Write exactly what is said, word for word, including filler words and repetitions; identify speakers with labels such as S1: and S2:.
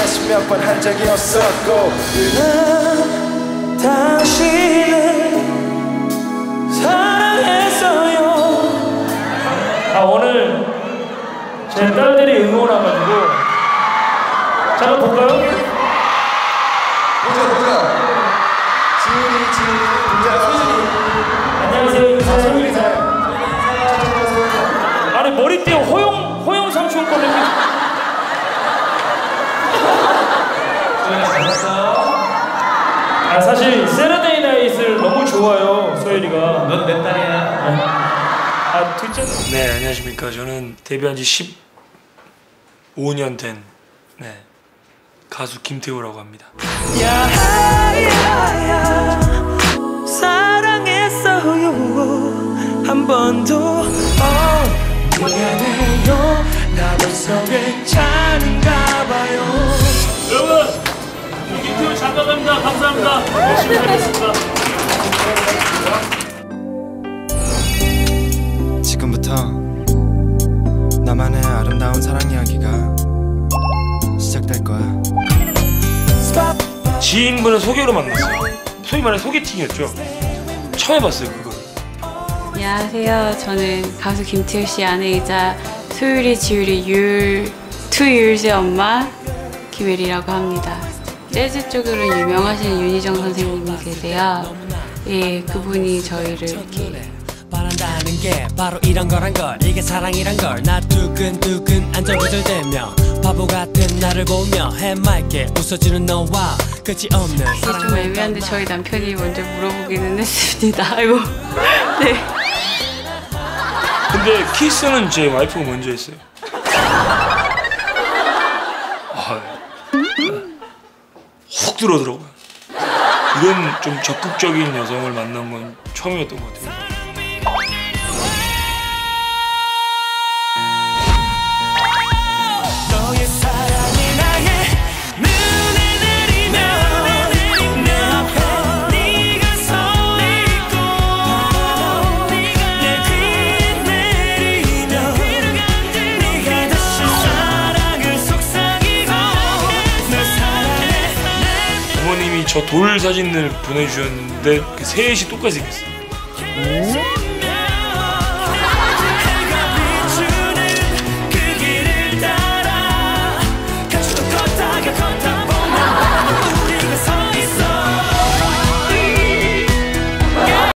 S1: 연습 몇 번 한 적이 없었고 난 당신을 사랑했어요.
S2: 아 오늘 제 딸들이 응원 와가지고 잠깐 볼까요?
S1: 보자 보자. 지훈이 지훈이 동자가
S2: 안녕하세요 인사해. 아니 머리띠에 호용 호용 삼촌 거를 아 사실 세러데이 나잇을 너무 좋아요 소율이가.
S3: 넌 내 딸이야.
S2: 아 둘째. 네 안녕하십니까. 저는 데뷔한 지 십오 년 된 네 가수 김태우라고 합니다.
S1: 야야야 사랑했어요 한 번도 어, 미안해요 나 벌써 괜찮은가 봐요.
S2: 여러분 김태우 작가입니다. 감사합니다. 열심히 하겠습니다.
S1: 지금부터 나만의 아름다운 사랑 이야기가 시작될 거야.
S2: 지인분을 소개로 만났어요. 소위 말해 소개팅이었죠. 처음 해봤어요 그거.
S4: 안녕하세요. 저는 가수 김태우 씨 아내이자 소율이 지율이 율 two years의 엄마 김혜리라고 합니다. 재즈 쪽으로는 유명하신 윤희정 선생님이 계세요. 예, 그분이 저희를 이렇게
S5: 바란다는 게 바로 이런 거란 걸. 이게 사랑이란 걸. 나 두근두근 안절부절대며 바보 같은 나를 보며 해맑게 웃어주는 너와 끝이 없는
S4: 이게 좀 애매한데 저희 남편이 먼저 물어보기는 했습니다. 아이고. 네.
S2: 근데 키스는 제 와이프가 먼저 했어요. 아, 훅 들어오더라고요. 이런 좀 적극적인 여성을 만난 건 처음이었던 것 같아요. 부모님이 저 돌 사진을 보내주셨는데 그 셋이 똑같이 생겼어요.